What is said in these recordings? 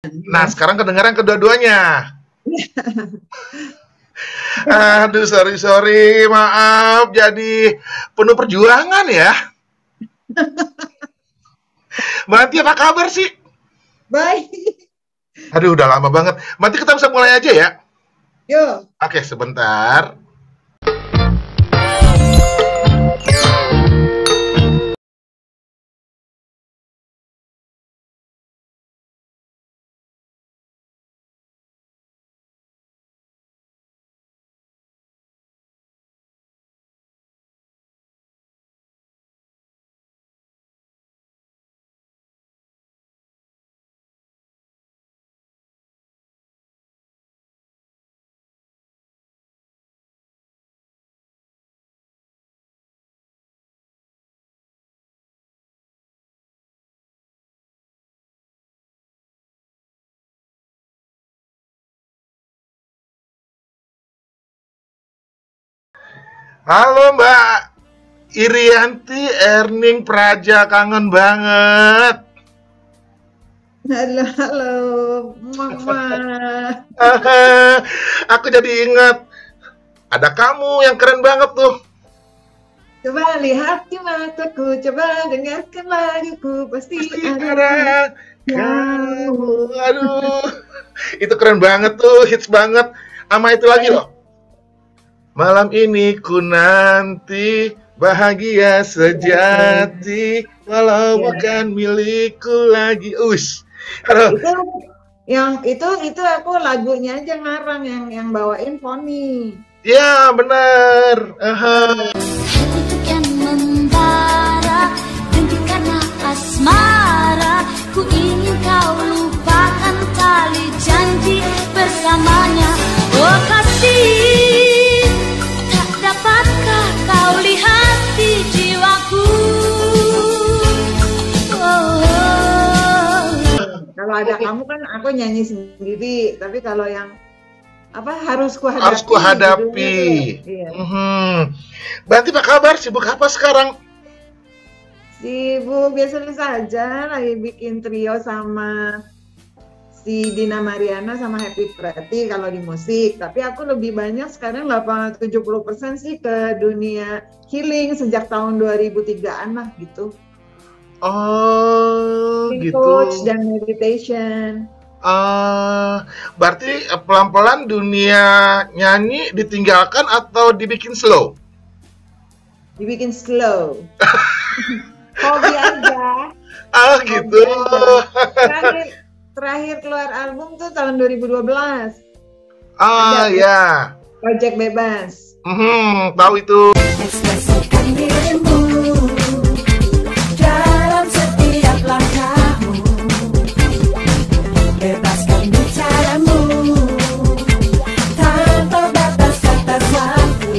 Nah, Gimana? sekarang kedengaran kedua-duanya. Aduh, sorry, maaf. Jadi penuh perjuangan ya. Mbak Anti, apa kabar sih? Baik, Aduh, udah lama banget. Mbak Anti, kita bisa mulai aja ya? yuk. Oke, sebentar. Halo, Mbak Irianti, Erning Praja, kangen banget. Halo, halo, Mama. Aku jadi ingat, ada kamu yang keren banget tuh. Coba lihat di mataku, coba dengarkan laguku, pasti Pasti ada ada kamu. kamu. Aduh, itu keren banget tuh, hits banget. Sama itu lagi loh. Malam ini ku nanti bahagia sejati walau Ya, bukan milikku lagi. Ush. Aduh, itu itu aku lagunya aja ngarang yang bawain Foni. ya benar. Aha. Hatiku kian membara, rindu karena asmara. Ku ingin kau lupakan tali janji bersamanya. Oh kasih, tak dapatkah kau lihat di jiwaku? Kalau ada kamu kan aku nyanyi sendiri, tapi kalau yang apa harus Harus kuhadapi judulnya kuhadapi. tuh. Iya. Berarti apa kabar? Sibuk apa sekarang? Sibuk biasa-biasa aja, lagi bikin trio sama si Dina Mariana sama Happy Pretty kalau di musik. Tapi aku lebih banyak sekarang 70% sih ke dunia healing sejak tahun 2003-an lah gitu. Oh, Healing gitu. coach dan meditation. Berarti pelan-pelan dunia nyanyi ditinggalkan atau dibikin slow? Dibikin slow. Hobi aja. Gitu. Terakhir keluar album tuh tahun 2012. Ya. Project Bebas. Tahu itu. Ekspresikan dirimu dalam setiap langkahmu, bebaskan bicaramu tanpa batas kata waktu.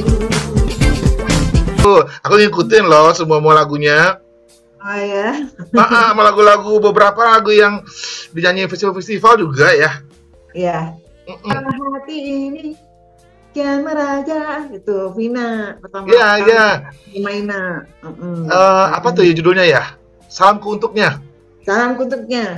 Aku ngikutin loh semua lagunya. Oh ya. Sama lagu-lagu, beberapa lagu yang dinyanyi festival-festival juga ya. Iya. Hati ini kian meraja itu Vina pertama. Iya. Maina. Apa tuh ya judulnya ya? Salamku untuknya. Salam untuknya.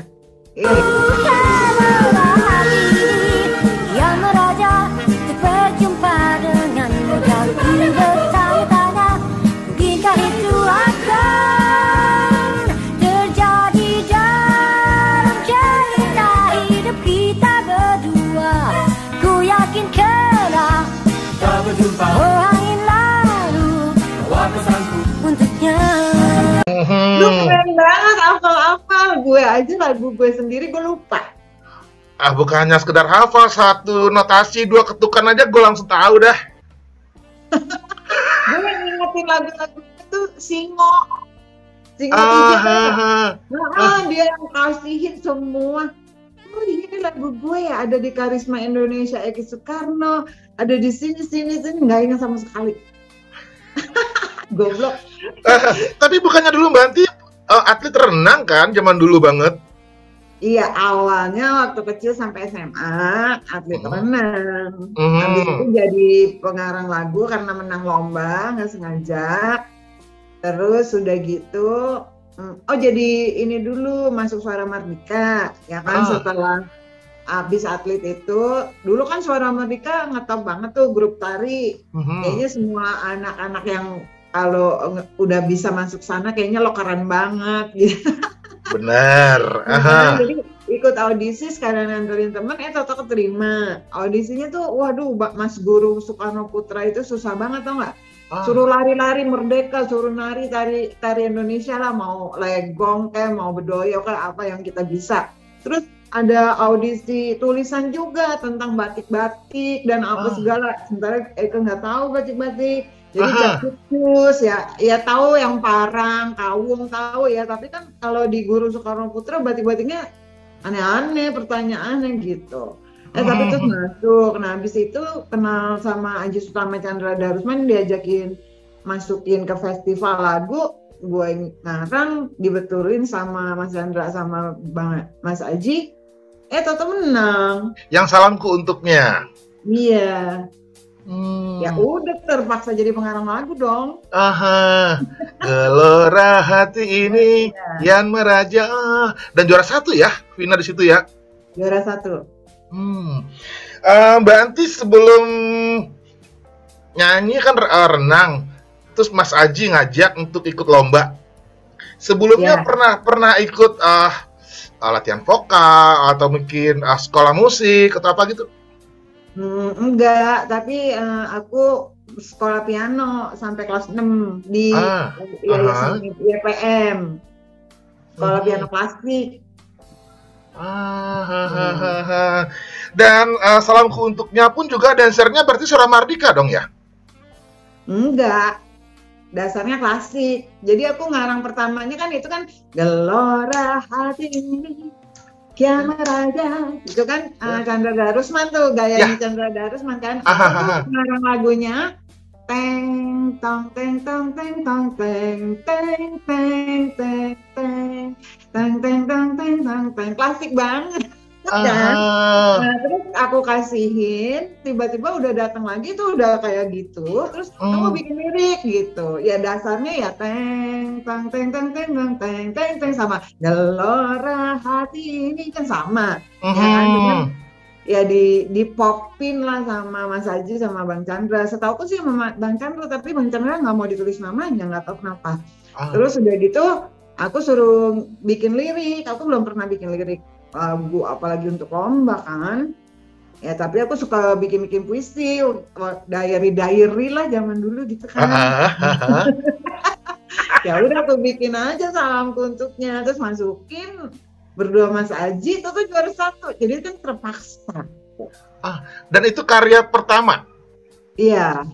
Yang meraja berjumpa denganmu dan ku bertanya-tanya, mungkinkah itu akan terjadi dalam cerita hidup kita berdua? Ku yakin karena Tak berjumpa oh angin lalu bawa pesanku. untuknya. Lu keren banget hafal-hafal. Gue aja lagu gue sendiri gue lupa. Bukannya sekedar hafal, satu notasi, dua ketukan aja gue langsung tahu dah. Gue yang ngingetin lagu-lagu itu Singo. Singo dia yang kasihin semua. Oh ini lagu gue ya, ada di Karisma Indonesia Eki Soekarno, ada di sini nggak ingat sama sekali. Goblok. Tapi bukannya dulu Mbak Anti atlet renang kan, zaman dulu banget. Iya, awalnya waktu kecil sampai SMA atlet renang. Habis itu jadi pengarang lagu karena menang lomba nggak sengaja. Terus udah gitu Oh jadi ini dulu masuk Suara Merdeka, ya kan setelah habis atlet itu, dulu kan Suara Merdeka ngetop banget tuh grup tari. Kayaknya semua anak-anak yang kalau udah bisa masuk sana kayaknya lo keren banget gitu. Benar. Jadi ikut audisi sekalian nganterin temen, toto keterima. Audisinya tuh, waduh, Mas Guru Soekarno Putra itu susah banget tau nggak? Suruh lari-lari merdeka, suruh nari tari Indonesia lah, mau legong kayak mau bedoyo kayak apa yang kita bisa. Terus ada audisi tulisan juga tentang batik-batik dan apa segala. Sementara Eka nggak tahu batik-batik. Jadi Jakutus ya tahu yang Parang, Kawung tahu ya. Tapi kan kalau di Guru Soekarno Putra batik-batiknya aneh-aneh pertanyaannya gitu. Tapi terus masuk. Nah habis itu kenal sama Aji Sutama Chandra Darusman, diajakin masukin ke festival lagu. Gue ngarang, dibetulin sama Mas Chandra sama Mas Aji. Toto menang. Yang Salamku Untuknya. Iya. Ya udah terpaksa jadi pengarang lagu dong. Gelora hati ini Yan Meraja. Dan juara 1 ya, Vina di situ ya. Juara 1. Mbak Anti sebelum nyanyi kan renang, terus Mas Aji ngajak untuk ikut lomba. Sebelumnya pernah ikut latihan vokal atau mungkin sekolah musik atau apa gitu? Enggak, tapi aku sekolah piano sampai kelas 6 di YPM, sekolah piano klasik. Dan Salamku Untuknya pun juga dansernya berarti Suara Merdeka dong ya? Enggak, dasarnya klasik. Jadi aku ngarang pertamanya kan itu kan Gelora Hati Ini Kian Meraja, itu kan Chandra Darusman tuh, gayanya Chandra Darusman kan. Aku ngarang lagunya teng tong teng tong teng tong teng teng teng teng teng teng teng teng teng teng teng, klasik banget kan. Nah terus aku kasihin, tiba-tiba udah datang lagi tuh udah kayak gitu, terus aku bikin lirik gitu. Ya dasarnya ya teng teng teng teng teng teng teng teng teng sama Gelora Hati Ini kan sama. Ya kan cuman ya di popin lah sama Mas Aji sama Bang Chandra. Setauku sih sama Bang Chandra, tapi Bang Chandra nggak mau ditulis namanya, nggak tahu kenapa. Terus udah gitu aku suruh bikin lirik. Aku belum pernah bikin lirik lagu apalagi untuk lomba kan. Ya tapi aku suka bikin puisi, diary lah zaman dulu gitu kan. Ya udah aku bikin aja Salamku Untuknya, terus masukin berdua Mas Aji, itu juara 1. Jadi kan terpaksa. Dan itu karya pertama? Iya.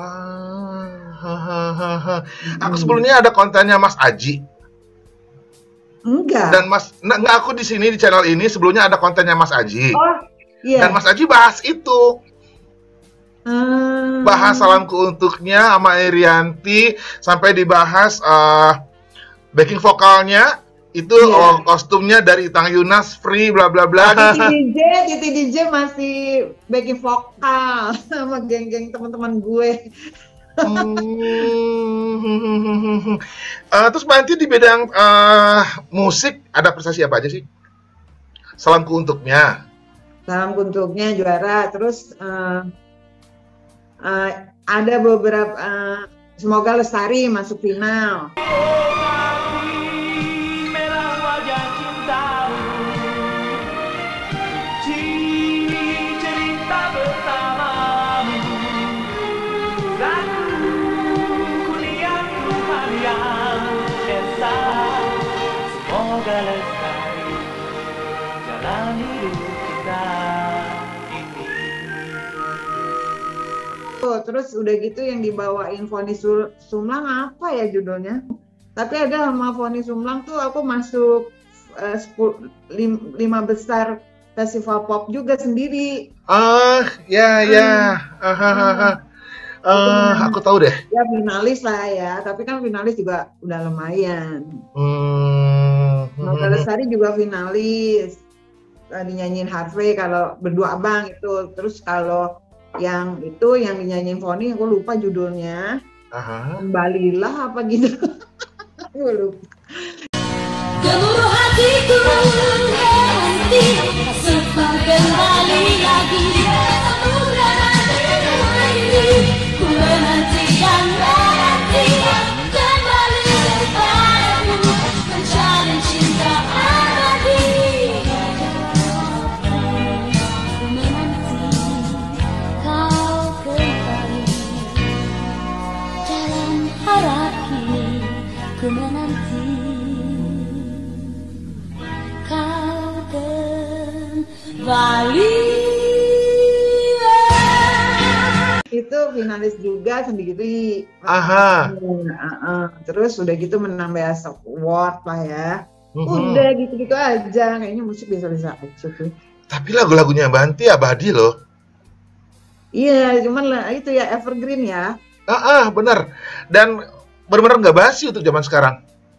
Aku sebelumnya ada kontennya Mas Aji. Enggak. Dan enggak, aku di sini di channel ini sebelumnya ada kontennya Mas Aji. Iya. Dan Mas Aji bahas itu. Bahas Salamku Untuknya sama Irianti, sampai dibahas backing vokalnya. Itu kostumnya dari Itang Yunas, free bla bla bla. Titi DJ masih backing vokal sama geng-geng teman-teman gue. Terus Mbak Anti di bidang musik ada prestasi apa aja sih? Salamku Untuknya. Salamku Untuknya juara. Terus ada beberapa Semoga Lestari masuk final. Terus udah gitu yang dibawain Foni Sumlang apa ya judulnya? Tapi ada sama Foni Sumlang tuh aku masuk 5 besar festival pop juga sendiri. Aku tahu deh. Ya finalis lah ya, tapi kan finalis juga udah lumayan. Semoga Lestari juga finalis. Dinyanyiin Harvey kalau Berdua Abang itu. Terus kalau yang itu yang dinyanyiin Foni aku lupa judulnya. Kembalilah apa gitu. Aku lupa. hatiku berhenti, tak sempat kembali lagi. Samudra ini ku menanti dan menanti kembali kepadamu, mencari cinta abadi. Ku menanti kau kembali, dalam harap kini ku menanti kau kembali. Itu finalis juga sendiri. Aha. Terus udah gitu menang Beasiswa Award lah ya. Mhm. Udah gitu-gitu aja. Kayaknya musik bisa-bisa aja tuh. Tapi lagu-lagunya Banti abadi loh. Iya, cuman lah itu ya evergreen ya. Benar. Dan benar-benar nggak basi untuk zaman sekarang.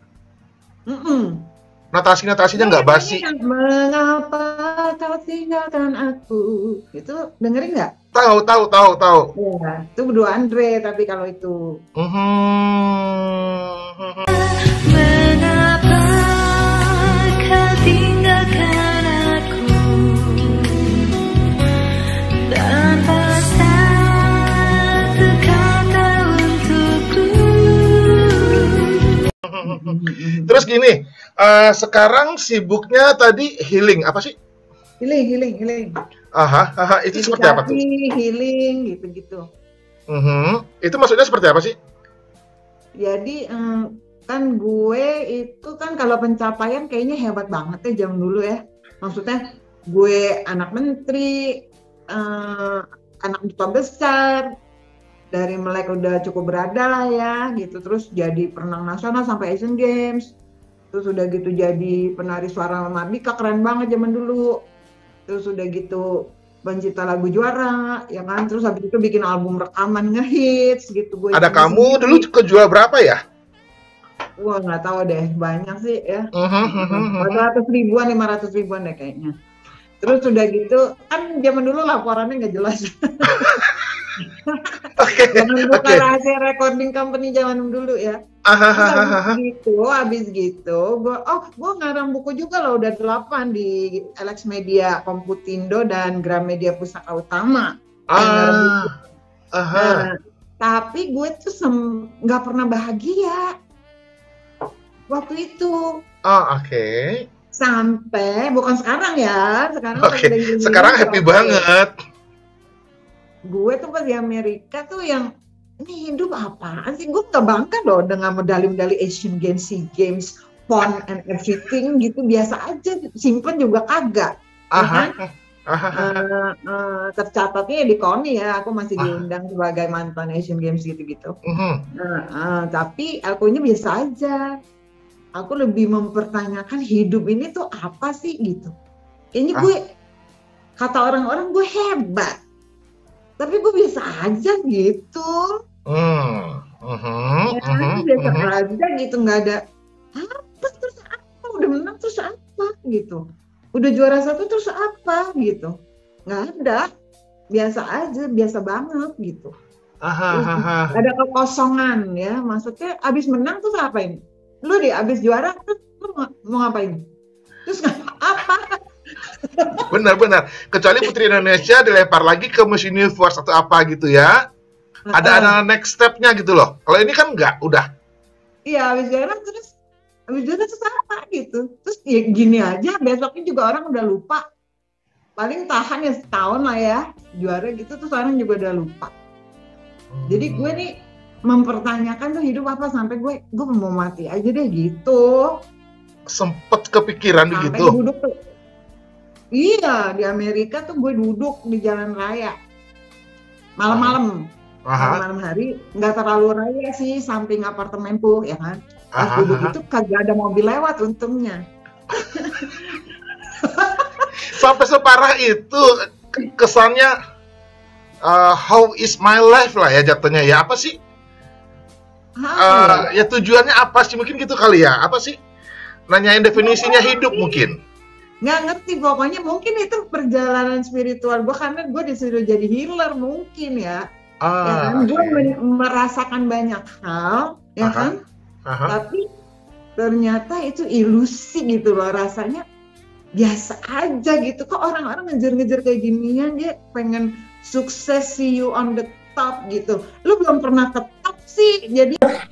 Notasi-notasinya nggak basi. Mengapa kau tinggalkan aku? Itu dengerin nggak? Tahu. Ya, itu berdua Andre tapi kalau itu. Mengapa kau tinggalkan aku tanpa satu kata untukku? Terus gini, sekarang sibuknya tadi healing apa sih? Healing. Itu seperti apa tuh? Healing gitu-gitu. Itu maksudnya seperti apa sih? Jadi kan gue itu kan kalau pencapaian kayaknya hebat banget ya zaman dulu ya. Maksudnya gue anak menteri, anak duta besar, dari melek udah cukup berada lah ya gitu. Terus jadi perenang nasional sampai Asian Games. Terus udah gitu jadi penari suara Mardika, keren banget zaman dulu. Terus udah gitu pencipta lagu juara, ya kan. Terus habis itu bikin album rekaman ngehits gitu. Gue Ada kamu dulu kejual berapa ya? Wah nggak tahu deh, banyak sih ya. 400 ribuan, 500 ribuan deh kayaknya. Terus udah gitu, kan zaman dulu laporannya nggak jelas. Jangan buka rahasia recording company zaman dulu ya. Habis gitu, gue ngarang buku juga loh, udah 8 di Alex Media, Komputindo dan Gramedia Pusaka Utama. Tapi gue tuh nggak pernah bahagia waktu itu. Sampai, bukan sekarang ya, sekarang happy banget. Gue tuh pas di Amerika tuh yang ini hidup apaan sih? Gue nggak bangga loh dengan medali-medali Asian Games, SEA Games, PON and everything gitu, biasa aja, simpen juga kagak. Tercatatnya di KONI ya, aku masih diundang sebagai mantan Asian Games gitu-gitu. Tapi akunya biasa aja. Aku lebih mempertanyakan hidup ini tuh apa sih gitu. Kayaknya gue, kata orang-orang gue hebat. Tapi gue biasa aja gitu. Biasa aja gitu, nggak ada apa terus apa, udah menang terus apa gitu, udah juara 1 terus apa gitu, nggak ada, biasa aja, biasa banget gitu. Ada kekosongan ya, maksudnya abis menang terus apain? Lu deh abis juara terus lu mau ngapain? Terus apa? Benar. Kecuali Putri Indonesia dilempar lagi ke Miss Universe atau apa gitu ya. Ada next step-nya gitu loh. Kalau ini kan enggak, udah. Iya, habis juara terus apa gitu. Terus ya gini aja, besoknya juga orang udah lupa. Paling tahan ya setahun lah ya, juara gitu terus orang juga udah lupa. Jadi gue nih mempertanyakan tuh hidup apa, sampai gue mau mati aja deh gitu. Sempet kepikiran sampai begitu. Duduk tuh. Iya, di Amerika tuh gue duduk di jalan raya malam-malam. Malam hari nggak terlalu raya sih, samping apartemenku ya kan. Pas duduk itu kagak ada mobil lewat untungnya. Sampai separah itu kesannya, how is my life lah ya jatuhnya ya, apa sih? Ya tujuannya apa sih, mungkin gitu kali ya, apa sih? Nanyain definisinya hidup mungkin. Nggak ngerti, pokoknya mungkin itu perjalanan spiritual gue, karena gue disuruh jadi healer mungkin ya. Ya kan? Gue merasakan banyak hal ya kan, tapi ternyata itu ilusi gitu loh, rasanya biasa aja gitu. Kok orang-orang ngejar-ngejar kayak ginian, dia pengen sukses, see you on the top gitu. Lu belum pernah ke top sih, jadi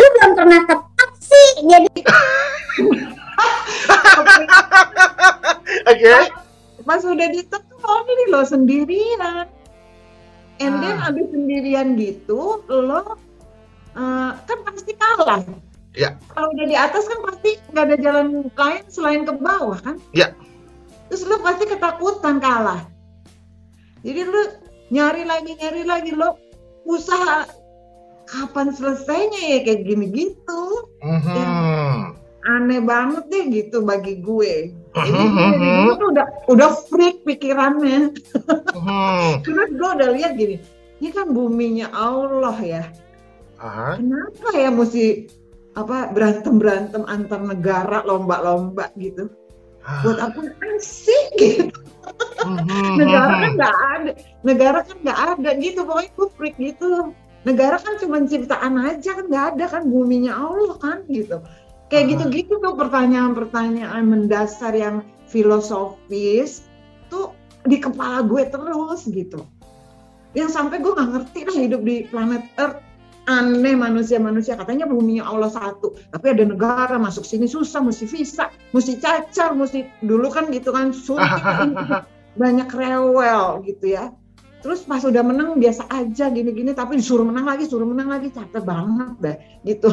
Oke. pas udah di top tuh lonely lo, sendirian. And then abis sendirian gitu, lo kan pasti kalah. Ya. Kalau udah di atas kan pasti nggak ada jalan lain selain ke bawah kan. Ya. Terus lo pasti ketakutan kalah. Jadi lo nyari lagi lo usaha, kapan selesainya ya kayak gini gitu. Ya, aneh banget deh gitu bagi gue. Jadi gue tuh udah freak pikirannya. Terus gue udah lihat gini, ini kan buminya Allah ya. Kenapa ya mesti berantem antar negara, lomba-lomba gitu? Buat apa sih gitu? Negara kan nggak ada gitu, pokoknya gue freak gitu. Negara kan cuma ciptaan aja kan, nggak ada kan, buminya Allah kan gitu. Kayak gitu-gitu tuh pertanyaan-pertanyaan mendasar yang filosofis tuh di kepala gue terus gitu. Yang sampai gue nggak ngerti lah hidup di planet Earth. Aneh manusia-manusia, katanya buminya Allah satu, tapi ada negara masuk sini susah, mesti visa, mesti cacar, mesti dulu kan gitu kan, sulit, banyak rewel gitu ya. Terus pas udah menang biasa aja gini-gini, tapi disuruh menang lagi, capek banget deh gitu.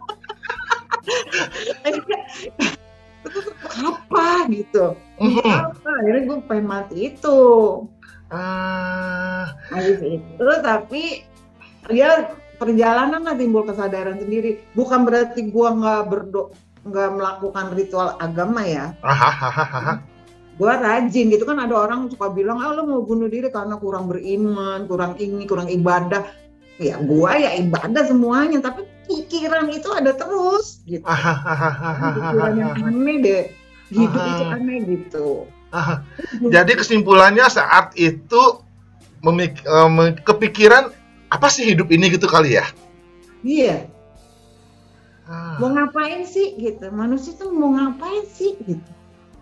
Terus apa gitu? Apa? Akhirnya gue pengen mati itu. Habis itu tapi ya perjalanan lah timbul kesadaran sendiri. Bukan berarti gue nggak melakukan ritual agama ya. Gue rajin gitu kan, ada orang suka bilang, lo mau bunuh diri karena kurang beriman, kurang ibadah. Ya gue ya ibadah semuanya, tapi pikiran itu ada terus gitu. Pikiran yang aneh deh, hidup itu aneh gitu. Jadi kesimpulannya saat itu kepikiran, apa sih hidup ini gitu kali ya? Iya. Mau ngapain sih gitu? Manusia tuh mau ngapain sih gitu?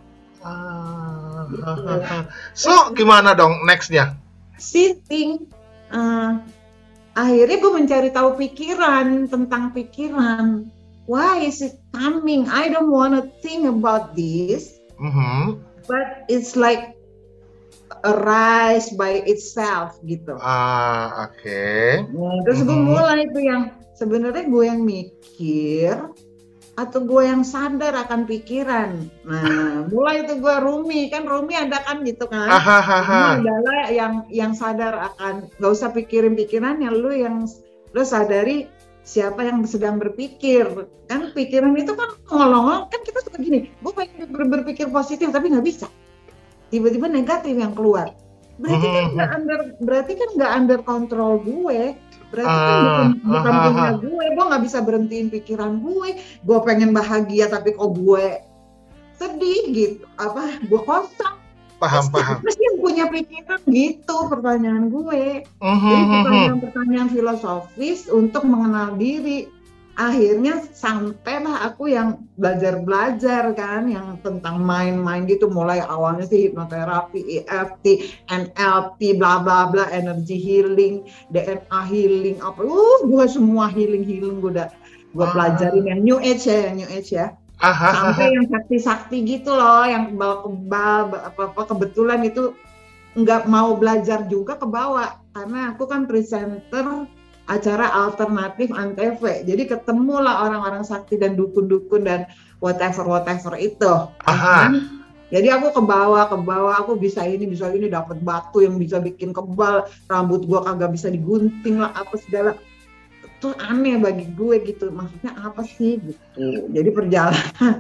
So gimana dong nextnya? Sitting. Akhirnya gue mencari tahu pikiran, tentang pikiran. Why is it coming? I don't wanna think about this. But it's like arise by itself gitu. Oke. Nah, terus gue mulai itu yang sebenarnya gue yang mikir atau gue yang sadar akan pikiran. Nah, mulai itu gue Rumi ada kan gitu kan. Rumi adalah yang sadar akan, nggak usah pikirin pikirannya, lu sadari siapa yang sedang berpikir. Kan pikiran itu kan ngolong-ngolong, kan kita suka gini, gue pengen berpikir positif tapi nggak bisa. Tiba-tiba negatif yang keluar. Berarti kan nggak under kontrol gue. Berarti kan bukan punya gue nggak bisa berhentiin pikiran gue pengen bahagia tapi kok gue sedih gitu, gue kosong. Paham. Terus yang punya pikiran gitu pertanyaan gue. Jadi pertanyaan filosofis untuk mengenal diri. Akhirnya sampailah aku yang belajar kan, yang tentang mind gitu, mulai awalnya sih hipnoterapi, EFT, NLP, bla bla bla, energy healing, DNA healing, gue semua healing gue pelajarin yang New Age ya. Sampai yang sakti gitu loh, yang kebal kebetulan itu nggak mau belajar juga ke bawah, karena aku kan presenter acara alternatif Antv, jadi ketemulah orang-orang sakti dan dukun-dukun dan whatever itu. Jadi aku ke bawah, aku bisa ini dapat batu yang bisa bikin kebal, rambut gua kagak bisa digunting lah, apa segala. Itu aneh bagi gue gitu, maksudnya apa sih gitu. Jadi perjalanan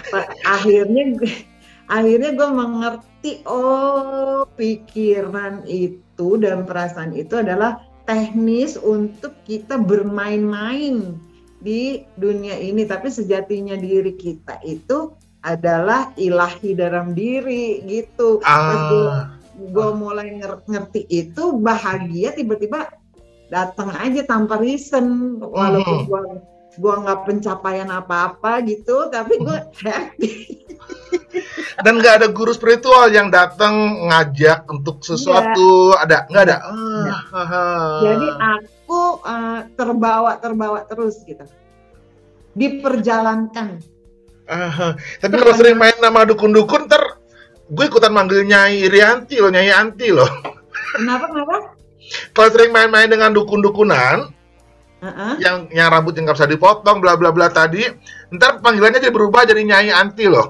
akhirnya gue mengerti, pikiran itu dan perasaan itu adalah teknis untuk kita bermain-main di dunia ini, tapi sejatinya diri kita itu adalah ilahi dalam diri gitu. Pas gue mulai ngerti itu, bahagia tiba-tiba datang aja tanpa reason, walaupun gue gue nggak pencapaian apa-apa gitu, tapi gue happy. Dan nggak ada guru spiritual yang datang ngajak untuk sesuatu, ada nggak ada? Jadi aku terbawa terus gitu, diperjalankan. Tapi kalau sering main nama dukun-dukun, gue ikutan manggil Nyai Irianti loh, Nyai Anti loh. Kenapa? Kalau sering main-main dengan dukun-dukunan, yang rambutnya nggak bisa dipotong, bla bla bla tadi, ntar panggilannya jadi berubah jadi Nyai Anti loh.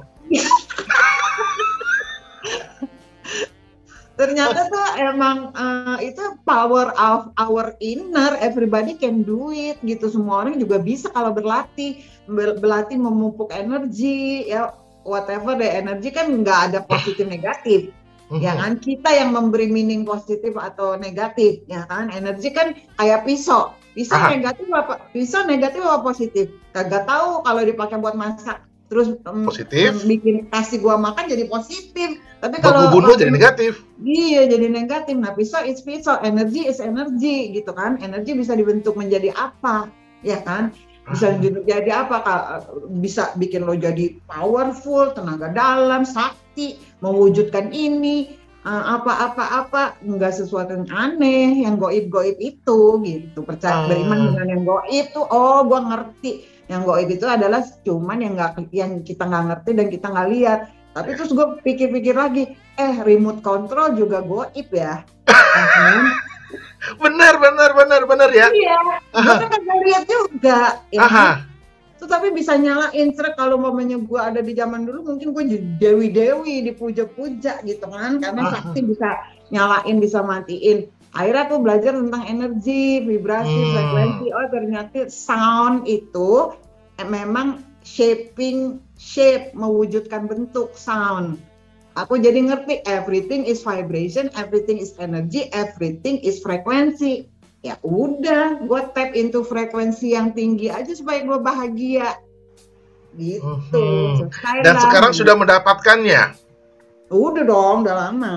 Ternyata tuh emang itu power of our inner, everybody can do it gitu. Semua orang juga bisa kalau berlatih memupuk energi, ya whatever the energi kan nggak ada positif negatif. Ya kan, kita yang memberi meaning positif atau negatif, ya kan. Energi kan kayak pisau negatif apa positif, kagak tahu. Kalau dipakai buat masak terus positif, bikin kasih gua makan jadi positif, tapi kalau bunuh jadi negatif. Iya, jadi negatif. Nah, pisau is pisau, energi is energi gitu kan. Energi bisa dibentuk menjadi apa, ya kan. Bisa jadi apa, bisa bikin lo jadi powerful, tenaga dalam, sakti, mewujudkan ini, apa-apa, enggak sesuatu yang aneh, yang goib-goib itu gitu. Percaya beriman dengan yang goib itu, gua ngerti. Yang goib itu adalah cuman yang kita nggak ngerti dan kita nggak lihat. Tapi terus gue pikir-pikir lagi, remote control juga goib ya. Benar ya. Iya, gue kan nggak lihat juga. Ya. Tapi bisa nyalain kalau momennya gue ada di zaman dulu, mungkin gue jadi dewi-dewi dipuja-puja gitu kan, karena sakti bisa nyalain, bisa matiin. Akhirnya aku belajar tentang energi, vibrasi, frekuensi. Oh, ternyata sound itu memang shape, mewujudkan bentuk sound. Aku jadi ngerti everything is vibration, everything is energy, everything is frekuensi. Ya udah, gue tap into frekuensi yang tinggi aja supaya gue bahagia. Gitu. Dan sekarang sudah mendapatkannya? Udah dong, udah lama.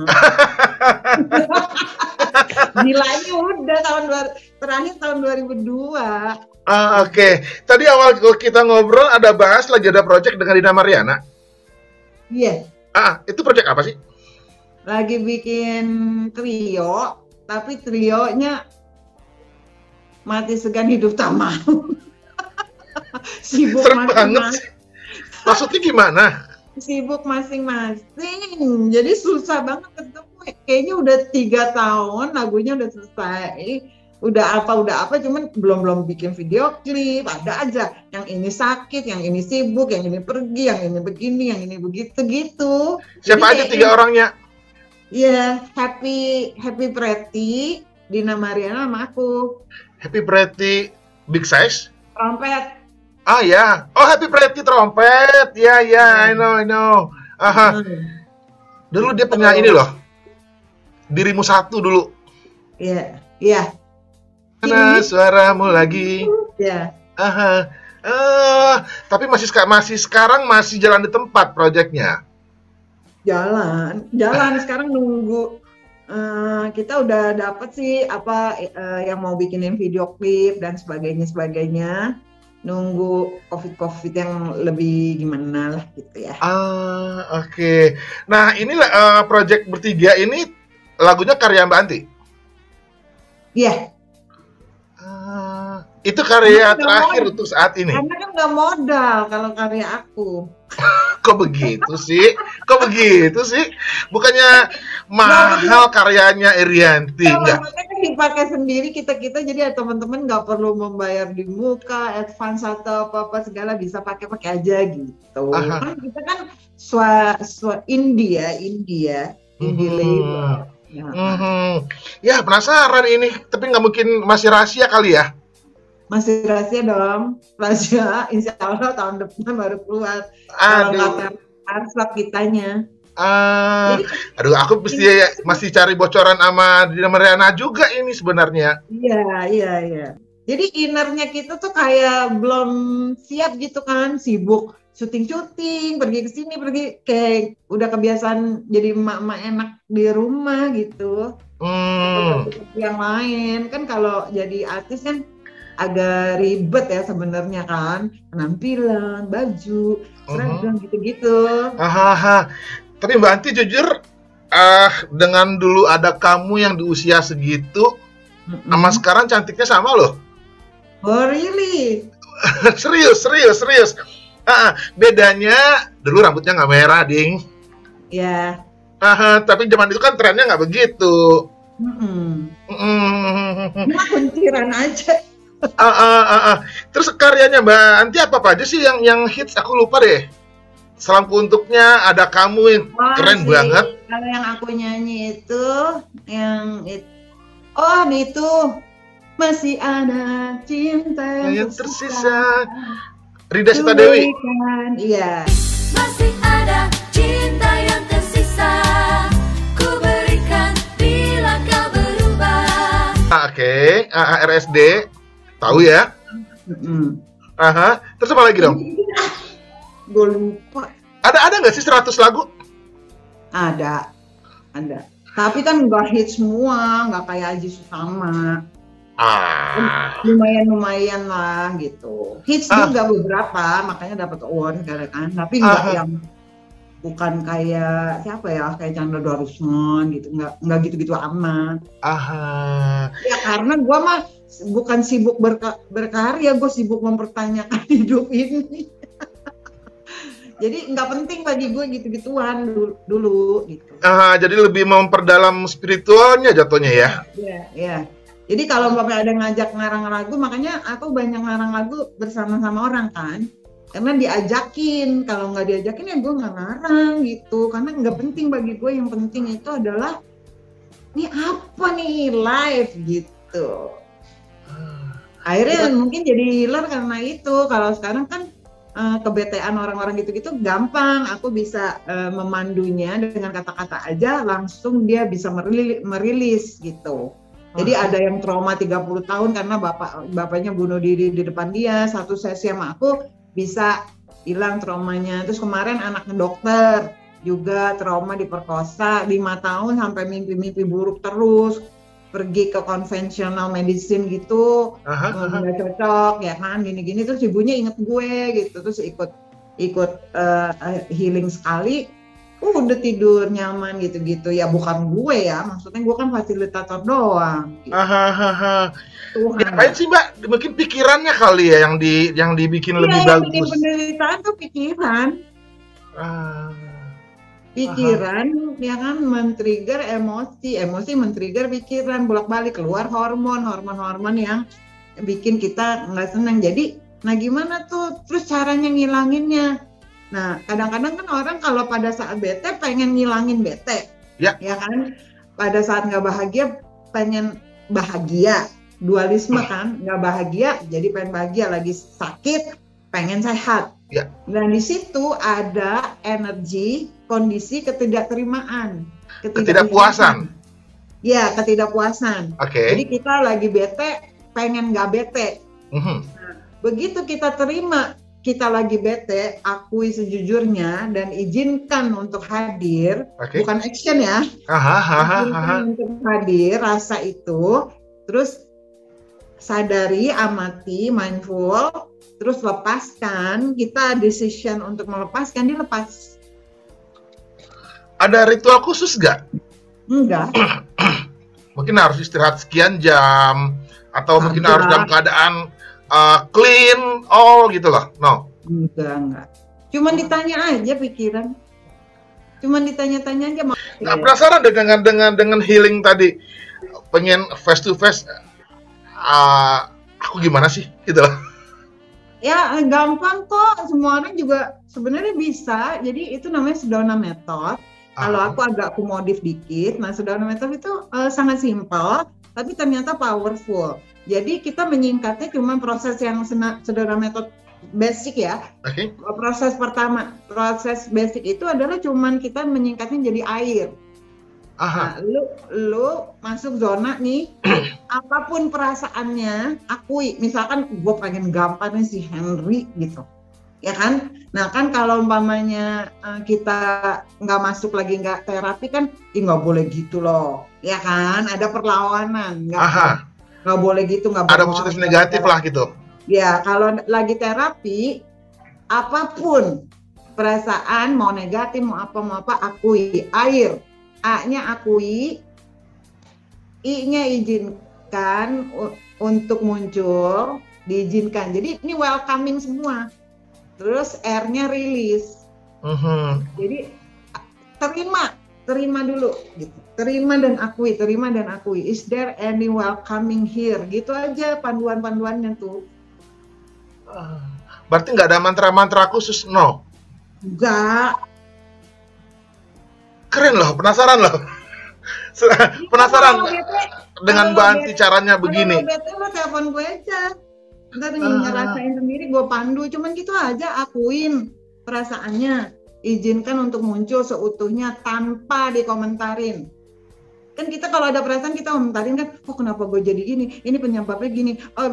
Gilanya udah terakhir tahun 2002. Oke. Tadi awal kita ngobrol ada bahas lagi ada project dengan Dina Mariana. Iya. Itu project apa sih? Lagi bikin trio, tapi trionya mati segan hidup tak mau. Sibuk serem banget sih. Maksudnya gimana? Sibuk masing-masing, jadi susah banget ketemu. Kayaknya udah 3 tahun lagunya udah selesai, udah apa, cuman belum bikin video klip. Ada aja yang ini sakit, yang ini sibuk, yang ini pergi, yang ini begini, yang ini begitu gitu. Siapa aja 3 orangnya? Iya, Happy Pretty, Dina Mariana sama aku. Happy Pretty Big Size? Trompet. Ya. Oh, Happy Pretty trompet. Ya, I know. Dulu dia penyanyi ini loh. Dirimu Satu dulu. Iya. Mana suaramu lagi? Iya. Tapi masih sekarang masih jalan di tempat proyeknya. Jalan. Sekarang nunggu. Kita udah dapet sih yang mau bikinin video klip dan sebagainya. Nunggu COVID yang lebih gimana lah gitu ya. Oke. Nah, ini project bertiga ini lagunya karya Mbak Anti? Iya. Itu karya terakhir untuk saat ini? Karena kan nggak modal kalau karya aku. Kok begitu sih? Bukannya mahal karyanya Irianti? Enggak. Kan dipakai sendiri kita jadi teman-teman nggak perlu membayar di muka, advance atau apa segala, bisa pakai aja gitu. Kan kita kan indie label. Ya penasaran ini, tapi nggak mungkin masih rahasia kali ya? Masih rahasia dong, rahasia. Insya Allah tahun depan baru keluar. Kalau nggak harus kitanya. Aku masih cari bocoran sama Dina Mariana juga ini sebenarnya. Iya. Jadi innernya kita tuh kayak belum siap gitu kan, sibuk syuting, pergi ke sini, kayak udah kebiasaan jadi emak-emak enak di rumah gitu. Yang lain kan kalau jadi artis kan agak ribet ya sebenarnya kan, penampilan, baju, seragam gitu-gitu. Tapi Mbak Anti jujur, dengan dulu ada kamu yang di usia segitu, sama sekarang cantiknya sama loh. Oh really? Serius. Bedanya dulu rambutnya nggak merah, Ding. Ya. Tapi zaman itu kan trennya nggak begitu. Nah, kunciran aja. Terus karyanya Mbak Anti apa aja sih yang hits? Aku lupa deh. Salamku untuknya, ada kamu yang keren banget. Kalau yang aku nyanyi itu, itu masih ada cinta yang tersisa. Rida Sita Dewi. Iya. Masih ada cinta yang tersisa, ku berikan bila kau berubah. Oke, RSD, tahu ya? Terus apa lagi dong? Gue lupa. Ada nggak sih 100 lagu? Ada. Tapi kan nggak hit semua, nggak kayak Aji Susama. Lumayan lah gitu. Hits juga beberapa, makanya dapat award kan. Tapi nggak yang bukan kayak siapa ya, kayak Chandra Dorisman gitu, nggak gitu-gitu amat. Ya karena gue mah bukan sibuk berkarya, gue sibuk mempertanyakan hidup ini. Jadi nggak penting bagi gue gitu-gituan dulu gitu. Jadi lebih memperdalam spiritualnya jatuhnya ya? Iya. Jadi kalau Bapak ada ngajak ngarang lagu, makanya aku banyak ngarang lagu bersama-sama orang kan. Karena diajakin, kalau nggak diajakin ya gue nggak ngarang gitu. Karena nggak penting bagi gue, yang penting itu adalah ini apa nih, live gitu. Akhirnya mungkin jadi healer karena itu. Kalau sekarang kan kebetean orang-orang gitu-gitu gampang, aku bisa memandunya dengan kata-kata aja, langsung dia bisa merilis gitu. Jadi ada yang trauma 30 tahun karena bapaknya bunuh diri di depan dia, satu sesi sama aku bisa hilang traumanya. Terus kemarin anaknya dokter juga trauma diperkosa 5 tahun sampai mimpi-mimpi buruk terus, pergi ke konvensional medicine gitu, nggak cocok ya kan, gini-gini, terus ibunya inget gue gitu, terus ikut healing sekali, udah tidur nyaman gitu-gitu. Ya bukan gue ya, maksudnya gue kan fasilitator doang gitu. Ngapain sih Mbak? Mungkin pikirannya kali ya yang dibikin lebih bagus. Iya, yang bikin penderitaan tuh pikiran. Pikiran ya kan men-trigger emosi men-trigger pikiran, bolak-balik keluar hormon yang bikin kita nggak senang. Jadi nah gimana tuh terus caranya ngilanginnya? Nah kadang-kadang kan orang kalau pada saat bete pengen ngilangin bete ya kan, pada saat nggak bahagia pengen bahagia, dualisme kan, nggak bahagia jadi pengen bahagia, lagi sakit pengen sehat. Dan di situ ada energi kondisi ketidakterimaan, ketidakpuasan. Ya, ketidakpuasan. Jadi kita lagi bete, pengen nggak bete. Nah, begitu kita terima kita lagi bete, akui sejujurnya dan izinkan untuk hadir, bukan action ya. Izinkan untuk hadir rasa itu, terus sadari, amati, mindful, terus lepaskan. Kita decision untuk melepaskan, dilepas. Ada ritual khusus nggak? Enggak. Mungkin harus istirahat sekian jam, atau mungkin harus dalam keadaan clean, all gitu loh. No. Enggak. Cuman ditanya aja pikiran. Cuman ditanya-tanya aja. Nggak penasaran dengan healing tadi. Pengen face to face. Aku gimana sih? Gitu loh. Ya gampang kok. Semua orang juga sebenarnya bisa. Jadi itu namanya Sedona Method. Kalau aku agak akomodatif dikit. Nah, Sedona Method itu sangat simpel, tapi ternyata powerful. Jadi kita menyingkatnya cuma proses yang Sedona Method basic ya. Proses pertama, proses basic itu adalah cuman kita menyingkatnya jadi air. Nah, lu masuk zona nih, apapun perasaannya, akui. Misalkan gue pengen gampang nih si Henry gitu, ya kan? Nah kan kalau umpamanya kita nggak masuk lagi, nggak terapi kan, nggak boleh gitu loh, ya kan? Ada perlawanan, nggak boleh gitu, nggak Ada boleh. positif negatif lah gitu. Ya, kalau lagi terapi, apapun perasaan, mau negatif, mau apa, akui. Air, A-nya akui, I-nya izinkan untuk muncul, diizinkan. Jadi ini welcoming semua. Terus R-nya rilis. Jadi terima dulu gitu. Terima dan akui. Is there any welcoming here? Gitu aja panduan-panduannya tuh. Berarti nggak ada mantra-mantra khusus, no? Enggak. Keren loh, penasaran loh. Penasaran dengan Mbak Anti caranya begini. Kalau bete lo telepon gue aja. Ntar ngerasain sendiri, gue pandu. Cuman gitu aja, akuin perasaannya. Izinkan untuk muncul seutuhnya tanpa dikomentarin. Kan kita kalau ada perasaan kita komentarin kan, oh kenapa gue jadi gini, ini penyebabnya gini, oh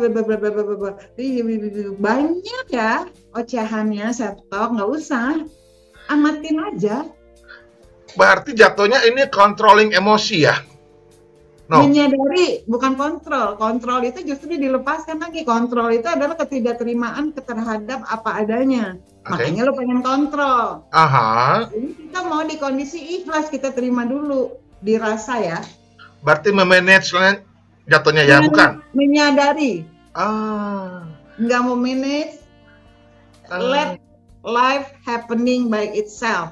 banyak ya ocehannya, self-talk, nggak usah, amatin aja. Berarti jatuhnya ini controlling emosi ya? No. Menyadari, bukan kontrol. Kontrol itu justru dilepaskan lagi. Kontrol itu adalah ketidakterimaan terhadap apa adanya. Makanya lo pengen kontrol. Jadi kita mau di kondisi ikhlas, kita terima dulu. Dirasa ya. Berarti memanage jatuhnya ya, bukan? Menyadari. Nggak mau manage. Let life happening by itself.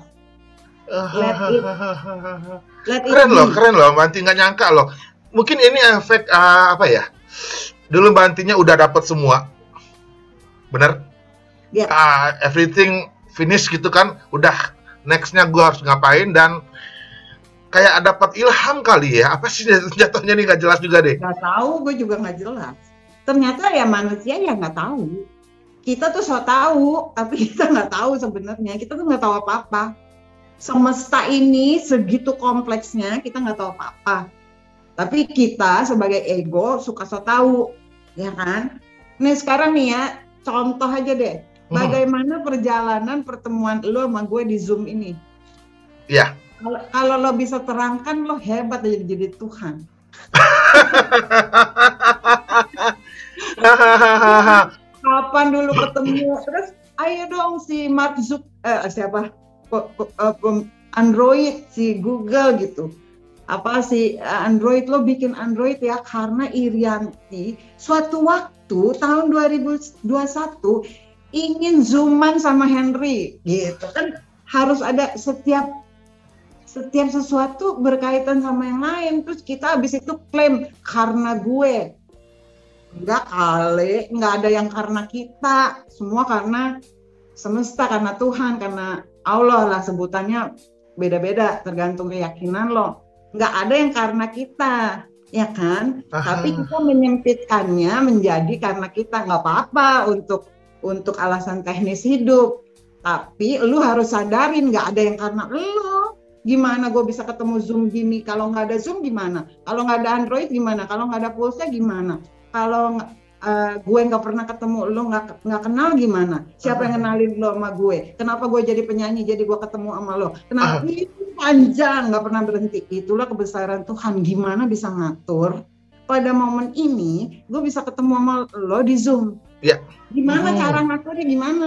Keren loh, Mbak Anti, nggak nyangka loh. Mungkin ini efek apa ya? Dulu Mbak Antinya udah dapat semua, bener? Yeah. Everything finish gitu kan, udah nextnya gue harus ngapain, dan kayak dapat ilham kali ya. Apa sih jatuhnya nih, nggak jelas juga deh. Nggak tahu, gue juga nggak jelas. Ternyata ya manusia ya nggak tahu. Kita tuh so tahu, tapi kita nggak tahu sebenarnya. Kita tuh nggak tahu apa-apa. Semesta ini segitu kompleksnya, kita nggak tahu apa-apa. Tapi kita sebagai ego suka so tahu, ya kan? Nih sekarang nih ya, contoh aja deh. Bagaimana perjalanan pertemuan lo sama gue di Zoom ini? Iya. Kalau lo bisa terangkan, lo hebat jadi Tuhan. Kapan dulu ketemu? Terus ayo dong si Mark siapa? Android, si Google gitu. Apa sih Android, lo bikin Android ya karena Irianti suatu waktu tahun 2021 ingin zooman sama Henry gitu kan, harus ada setiap sesuatu berkaitan sama yang lain, terus kita habis itu klaim karena gue. Enggak kali, enggak ada yang karena kita, semua karena semesta, karena Tuhan, karena Allah lah, sebutannya beda-beda tergantung keyakinan lo. Nggak ada yang karena kita, ya kan? Tapi kita menyempitkannya menjadi karena kita. Nggak apa-apa untuk alasan teknis hidup. Tapi lu harus sadarin nggak ada yang karena lo. Gimana gue bisa ketemu Zoom gini? Kalau nggak ada Zoom gimana? Kalau nggak ada Android gimana? Kalau nggak ada pulsa gimana? Kalau gue nggak pernah ketemu lo, nggak kenal gimana? Siapa yang kenalin lo sama gue? Kenapa gue jadi penyanyi, jadi gue ketemu sama lo? Kenapa? Itu panjang, nggak pernah berhenti. Itulah kebesaran Tuhan, gimana bisa ngatur pada momen ini gue bisa ketemu sama lo di Zoom. Ya. Gimana cara ngaturnya, gimana?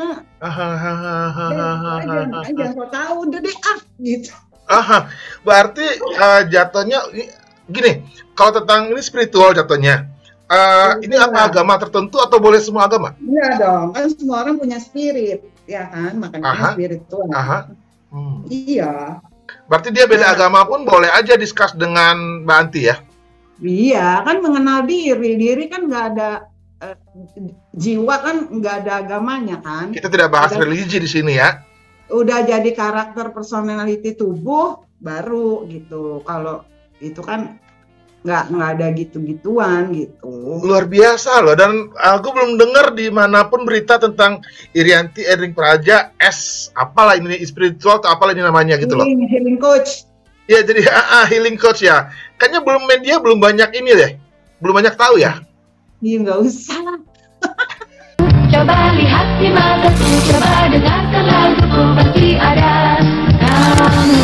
Aja so tahu udah deh gitu. Berarti jatuhnya gini, kalau tentang ini spiritual jatuhnya. Ini apa agama tertentu atau boleh semua agama? Iya dong, kan semua orang punya spirit, ya kan, makanya spiritual. Iya. Berarti dia beda agama pun boleh aja discuss dengan Mbak Anti ya? Iya, kan mengenal diri kan nggak ada jiwa, kan nggak ada agamanya kan. Kita tidak bahas religi di sini ya. Udah jadi karakter personality tubuh baru gitu. Kalau itu kan nggak ada gitu-gituan gitu. Luar biasa loh, dan aku belum dengar dimanapun berita tentang Irianti Ering Praja apalah ini, spiritual atau apalah ini namanya gitu loh. Healing coach. Ya jadi healing coach ya. Kayaknya media belum banyak ini deh, belum banyak tahu ya. Iya nggak usah. Coba lihat di mataku, coba dengarkan laguku, pasti ada kamu.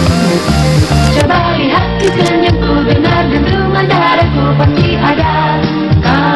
Coba lihat di senyumku, dengar dentuman dadaku, pasti ada kamu.